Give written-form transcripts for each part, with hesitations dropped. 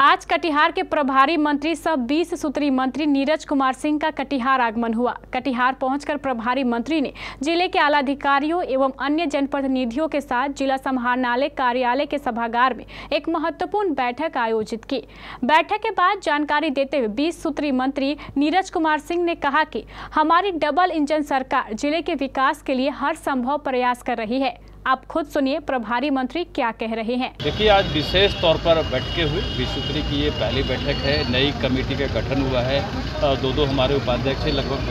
आज कटिहार के प्रभारी मंत्री सह 20 सूत्री मंत्री नीरज कुमार सिंह का कटिहार आगमन हुआ। कटिहार पहुंचकर प्रभारी मंत्री ने जिले के आलाधिकारियों एवं अन्य जनप्रतिनिधियों के साथ जिला समाहरणालय कार्यालय के सभागार में एक महत्वपूर्ण बैठक आयोजित की। बैठक के बाद जानकारी देते हुए 20 सूत्री मंत्री नीरज कुमार सिंह ने कहा कि हमारी डबल इंजन सरकार जिले के विकास के लिए हर संभव प्रयास कर रही है। आप खुद सुनिए प्रभारी मंत्री क्या कह रहे हैं। देखिए, आज विशेष तौर पर बैठकें हुई। 20 सूत्री की ये पहली बैठक है। नई कमेटी का गठन हुआ है। दो हमारे उपाध्यक्ष हैं, लगभग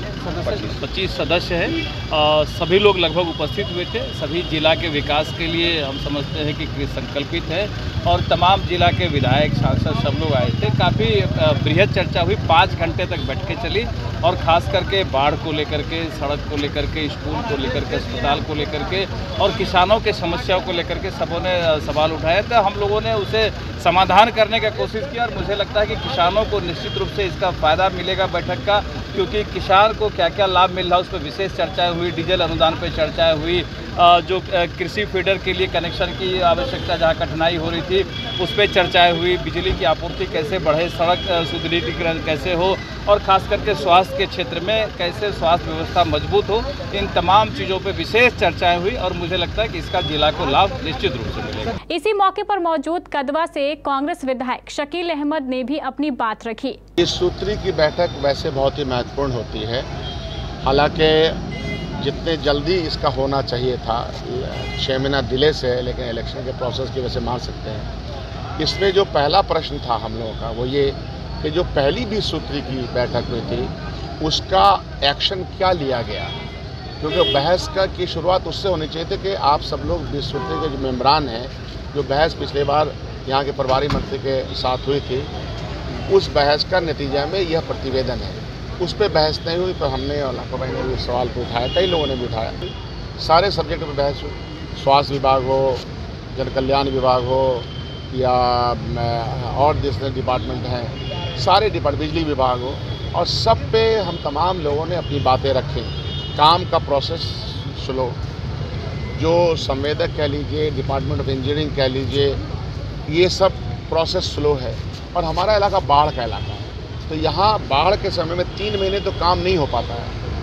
25 सदस्य हैं। सभी लोग लगभग उपस्थित हुए थे। सभी जिला के विकास के लिए हम समझते हैं कि संकल्पित है और तमाम जिला के विधायक सांसद सब लोग आए थे। काफ़ी बृहद चर्चा हुई। 5 घंटे तक बैठकें चली और ख़ास करके बाढ़ को लेकर के, सड़क को लेकर के, स्कूल को लेकर के, अस्पताल को लेकर के और किसानों के समस्याओं को लेकर के सबों ने सवाल उठाया था। हम लोगों ने उसे समाधान करने की कोशिश की और मुझे लगता है कि किसानों को निश्चित रूप से इसका फ़ायदा मिलेगा बैठक का, क्योंकि किसान को क्या क्या लाभ मिल रहा है उस पर विशेष चर्चाएं हुई। डीजल अनुदान पर चर्चाएं हुई। जो कृषि फीडर के लिए कनेक्शन की आवश्यकता जहाँ कठिनाई हो रही थी उस पर चर्चाएं हुई। बिजली की आपूर्ति कैसे बढ़े, सड़क सुदृढ़ीकरण कैसे हो और ख़ास करके स्वास्थ्य के क्षेत्र में कैसे स्वास्थ्य व्यवस्था मजबूत हो, इन तमाम चीज़ों पर विशेष चर्चाएं हुई और मुझे लगता है कि इसका जिला को लाभ निश्चित रूप से मिलेगा। इसी मौके पर मौजूद कदवा से कांग्रेस विधायक शकील अहमद ने भी अपनी बात रखी। इस सूत्री की बैठक वैसे बहुत ही महत्वपूर्ण होती है। हालांकि जितने जल्दी इसका होना चाहिए था, 6 महीना डिले से, लेकिन इलेक्शन के प्रोसेस की वजह से मान सकते हैं। इसमें जो पहला प्रश्न था हम लोगों का वो ये कि जो पहली 20 सूत्री की बैठक हुई थी उसका एक्शन क्या लिया गया, क्योंकि बहस की शुरुआत उससे होनी चाहिए थी कि आप सब लोग 20 सूत्री के जो मेम्बरान हैं, जो बहस पिछले बार यहाँ के प्रभारी मंत्री के साथ हुई थी, उस बहस का नतीजा में यह प्रतिवेदन है। उस पर बहस नहीं हुई तो हमने और लाखों भाई ने भी सवाल को उठाया, कई लोगों ने भी उठाया। सारे सब्जेक्ट पर बहस हुई, स्वास्थ्य विभाग हो, जन कल्याण विभाग हो या और दूसरे डिपार्टमेंट हैं, सारे बिजली विभाग हो, और सब पे हम तमाम लोगों ने अपनी बातें रखी। काम का प्रोसेस स्लो, जो संवेदक कह लीजिए, डिपार्टमेंट ऑफ इंजीनियरिंग कह लीजिए, ये सब प्रोसेस स्लो है। और हमारा इलाका बाढ़ का इलाका है, तो यहाँ बाढ़ के समय में 3 महीने तो काम नहीं हो पाता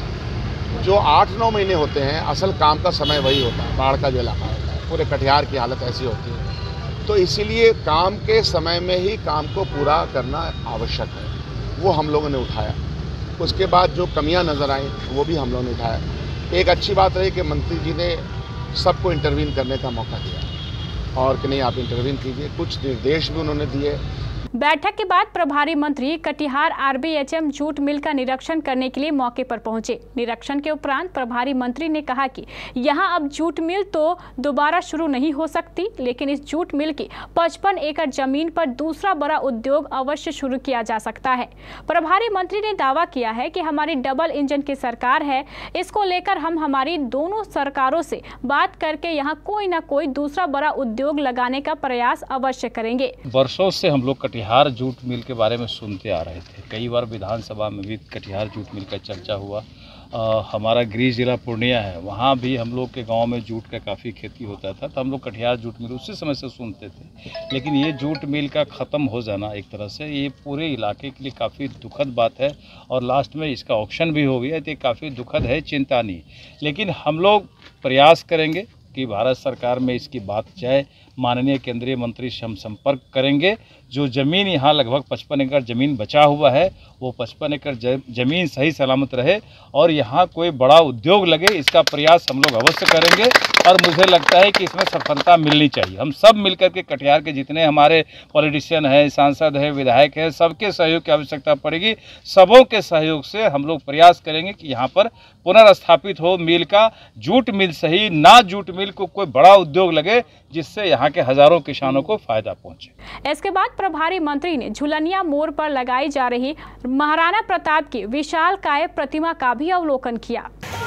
है। जो 8-9 महीने होते हैं असल काम का समय वही होता है, बाढ़ का जो इलाका होता है। पूरे कटिहार की हालत ऐसी होती है, तो इसीलिए काम के समय में ही काम को पूरा करना आवश्यक है। वो हम लोगों ने उठाया। उसके बाद जो कमियां नज़र आई वो भी हम लोगों ने उठाया। एक अच्छी बात रही कि मंत्री जी ने सबको इंटरवीन करने का मौका दिया और कि नहीं आप इंटरवीन कीजिए, कुछ निर्देश भी उन्होंने दिए। बैठक के बाद प्रभारी मंत्री कटिहार RBHM जूट मिल का निरीक्षण करने के लिए मौके पर पहुंचे। निरीक्षण के उपरांत प्रभारी मंत्री ने कहा कि यहां अब जूट मिल तो दोबारा शुरू नहीं हो सकती, लेकिन इस जूट मिल की 55 एकड़ जमीन पर दूसरा बड़ा उद्योग अवश्य शुरू किया जा सकता है। प्रभारी मंत्री ने दावा किया है कि हमारी डबल इंजन की सरकार है। इसको लेकर हम हमारी दोनों सरकारों से बात करके यहाँ कोई ना कोई दूसरा बड़ा उद्योग लगाने का प्रयास अवश्य करेंगे। वर्षों से हम लोग कटिहार जूट मिल के बारे में सुनते आ रहे थे। कई बार विधानसभा में भी कटिहार जूट मिल का चर्चा हुआ। हमारा गृह जिला पूर्णिया है, वहाँ भी हम लोग के गांव में जूट का काफ़ी खेती होता था, तो हम लोग कटिहार जूट मिल उसी समय से सुनते थे। लेकिन ये जूट मिल का ख़त्म हो जाना एक तरह से ये पूरे इलाके के लिए काफ़ी दुखद बात है और लास्ट में इसका ऑक्शन भी हो गया, तो ये काफ़ी दुखद है, चिंता नहीं। लेकिन हम लोग प्रयास करेंगे कि भारत सरकार में इसकी बात जाए। माननीय केंद्रीय मंत्री से हम संपर्क करेंगे। जो ज़मीन यहाँ लगभग 55 एकड़ ज़मीन बचा हुआ है वो 55 एकड़ ज़मीन सही सलामत रहे और यहाँ कोई बड़ा उद्योग लगे, इसका प्रयास हम लोग अवश्य करेंगे और मुझे लगता है कि इसमें सफलता मिलनी चाहिए। हम सब मिलकर के कटिहार के जितने हमारे पॉलिटिशियन हैं, सांसद हैं, विधायक हैं, सबके सहयोग की आवश्यकता पड़ेगी। सबों के सहयोग से हम लोग प्रयास करेंगे कि यहाँ पर पुनर्स्थापित हो मिल का। जूट मिल सही, ना जूट मिल को कोई बड़ा उद्योग लगे जिससे यहाँ के हजारों किसानों को फायदा पहुंचे। इसके बाद प्रभारी मंत्री ने झुलनिया मोड़ पर लगाई जा रही महाराणा प्रताप की विशालकाय प्रतिमा का भी अवलोकन किया।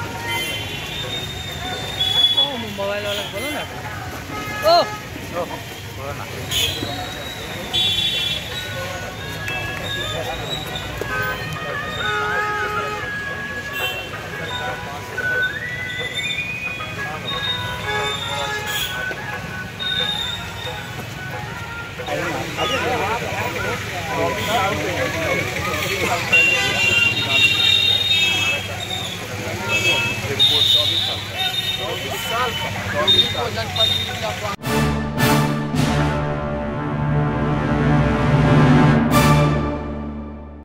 मोबाइल वाला बोलो ना। साल पर जनपद